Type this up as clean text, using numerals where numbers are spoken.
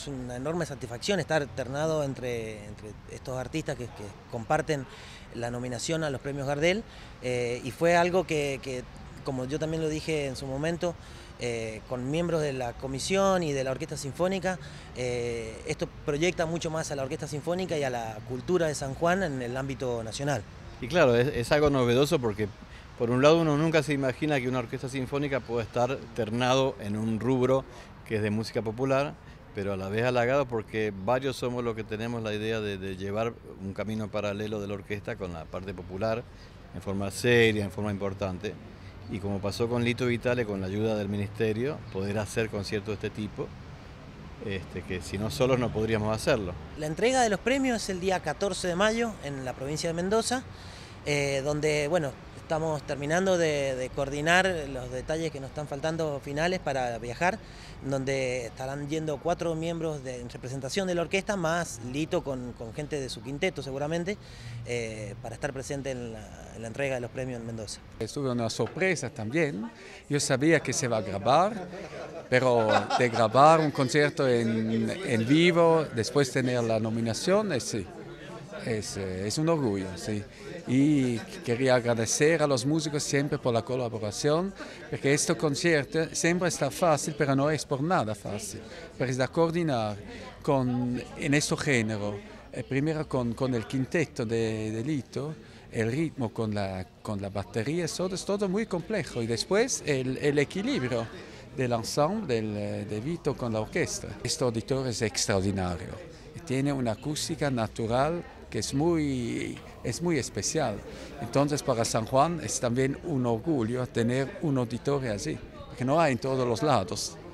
es una enorme satisfacción estar ternado entre estos artistas que comparten la nominación a los premios Gardel, y fue algo que, como yo también lo dije en su momento, con miembros de la comisión y de la Orquesta Sinfónica, esto proyecta mucho más a la Orquesta Sinfónica y a la cultura de San Juan en el ámbito nacional. Y claro, es algo novedoso porque por un lado uno nunca se imagina que una orquesta sinfónica pueda estar ternado en un rubro que es de música popular, pero a la vez halagado porque varios somos los que tenemos la idea de llevar un camino paralelo de la orquesta con la parte popular, en forma seria, en forma importante. Y como pasó con Lito Vitale, con la ayuda del Ministerio, poder hacer conciertos de este tipo, que si no solos no podríamos hacerlo. La entrega de los premios es el día 14 de mayo en la provincia de Mendoza, donde, bueno, estamos terminando de coordinar los detalles que nos están faltando finales para viajar, donde estarán yendo 4 miembros en representación de la orquesta, más Lito con gente de su quinteto seguramente, para estar presente en la entrega de los premios en Mendoza. Estuve una sorpresa también. Yo sabía que se va a grabar, pero de grabar un concierto en vivo, después tener la nominación, sí, es un orgullo, sí. Y quería agradecer a los músicos siempre por la colaboración, porque este concierto siempre está fácil, pero no es por nada fácil, porque es de coordinar en este género, primero con el quinteto de Lito, el ritmo con la batería, es todo muy complejo, y después el equilibrio del ensemble de Lito con la orquesta. Este auditorio es extraordinario, tiene una acústica natural que es muy especial. Entonces para San Juan es también un orgullo tener un auditorio así, porque no hay en todos los lados.